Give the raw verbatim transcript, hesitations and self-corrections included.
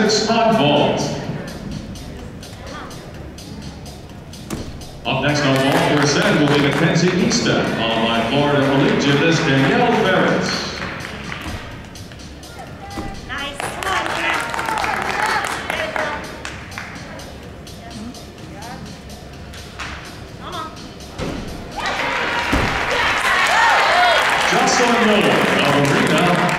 practice on vault. Up next on vault for ascend will be Mackenzie Easton, followed by Florida elite gymnast Danielle Ferris. Jocelyn Miller of Arena